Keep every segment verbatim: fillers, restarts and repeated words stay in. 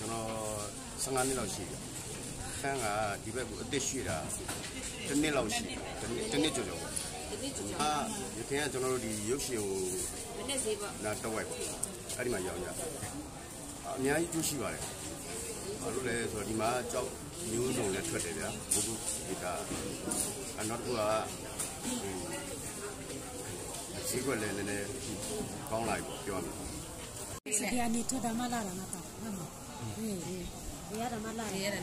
နော်ဆယ်ငါနှစ်လောက်ရှိတယ်ခန်းကဒီဘက်ကအသက်ရှိတာတစ်နှစ်လောက်ရှိတယ်တစ်နှစ်တစ်နှစ်ကျော်ကျော်ပေါ့အာဒီခင်ကကျွန်တော်တို့ဒီရုပ်ရှင်ကိုတစ်နှစ်စီးပေါ့နာတော့ဝိုက်ပေါ့အဲ့ဒီမှာရောင်းကြအများကြီးကျိုးရှိပါတယ်ဘာလို့လဲဆိုတော့ဒီမှာကြောက်မျိုးစုံလည်းထွက်တယ်ဗျာဘုဒ္ဓဒီကအနောက်တစ်ခုကဈေးကွက်လည်းနည်းနည်းကောင်းလာပြီပေါ့ပြောရမယ်ဆရာနေထတာမလာတာမပါဟုတ်မအေးအေးရတာမလာရရတယ်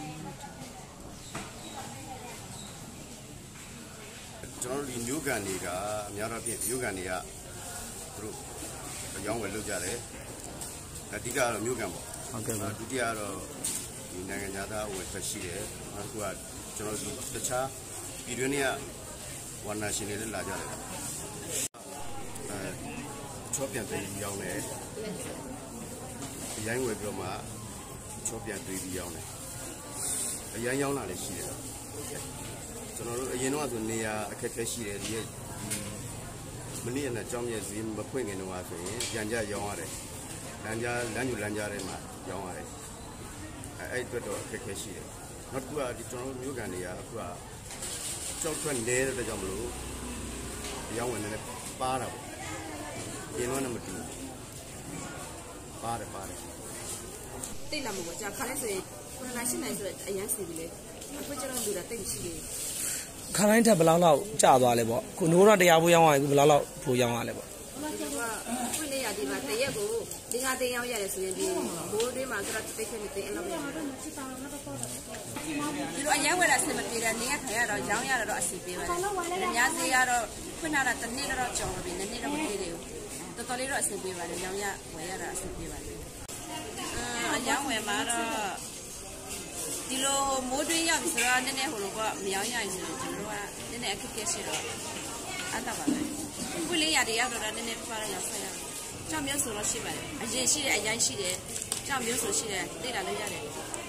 ကျွန်တော်တို့ဒီမျိုးကန်တွေကအများတော့ဖြင့်မျိုးကန်တွေကသူတို့အကြောင်းဝယ်လုပ်ကြတယ်အဓိကကတော့မျိုးကန်ပေါ့ဟုတ်ကဲ့ပါဒုတိယကတော့ဒီနိုင်ငံသားဝယ်ထွက်ရှိတယ်နောက်တစ်ခုကကျွန်တော်တို့တခြားပြည်တွင်းတွေကဝါနာရှင်တွေလည်းလာကြတယ်အဲချောပြန်သိပြီးရောင်းတယ်အရင်ဝယ်ပြီးတော့မှချောပြန်သိပြီးရောင်းတယ်အရင်ရောင်းလာလည်းရှိတယ်ကျွန်တော်တို့အရင်တော့ဆိုနေရာအခက်အခဲရှိတယ်ဒီမနေ့ကနဲ့ကြောင်းရဲ့ဈေးမဖွင့်ခင်တော့ဆိုရင်ပြန်ကြရောင်းရတယ်လမ်းကြားလမ်းညူလမ်းကြားထဲမှာရောင်းရတယ်အဲအဲ့အတွက်တော့အခက်အခဲရှိတယ်နောက်တစ်ခုကဒီကျွန်တော်တို့မျိုးကန်တွေကအခုကကြောက်ထွက်နေတဲ့အတွက်ကြောင့်မလို့ရောင်းဝင်နေပါတာပေါ့ဒီတော့လည်းမတူပါတယ်ပါတယ်တိတ်လာမှာပေါ့ကြာခါလဲဆိုရင်ခုနကရှင်းနိုင်ဆိုတော့အရန်စီပြီလေအခုကျတော့လူတာတိတ်ရှိတယ်ခါတိုင်းထက်ဘယ်လောက်လောက်ကြာသွားလဲပေါ့ခုနိုးတော့တရားဖို့ရောင်းရရင်ဘယ်လောက်လောက်ဖို့ရောင်းရလဲပေါ့ဒီကဖွင့်နေရဒီမှာတရက်ကိုဒီငါတင်ရောင်းရတယ်ဆိုရင်ဒီဘိုးတွေမှာဆိုတော့တိတ်ခက်နေတယ်အဲ့လိုပဲဒီလိုအရင်ဝယ်တာစင်မပြေတယ်နေရခါရတော့ရောင်းရတော့အစီပေးပါတယ်အများကြီးကတော့ဖွင့်လာတာတစ်နေ့တော့ကြော်ပြီနည်းနည်းတော့မပြေသေးဘူးတော်တော်လေးတော့အစီပေးပါတယ်ရောင်းရဝယ်ရတာအစီပေးပါတယ်အရောင်းဝယ်မှာတော့ဒီလိုမိုးတွင်းရောက်ပြီဆိုတော့နည်းနည်းဟိုလိုကမရောင်းရရင်ဆိုတော့ကျွန်တော်ကနည်းနည်းအခက်အခဲရှိတော့အပ်တာပါပဲခုလေးရတွေရောက်တော့နည်းနည်းပါးရောက်ဆက်ရတယ်ကြောင်မျိုးဆိုတော့ရှိပါတယ်အရင်ရှိတယ်အရင်ရှိတယ်ကြောင်မျိုးဆိုရှိတယ်တိတ်တာလည်းရတယ်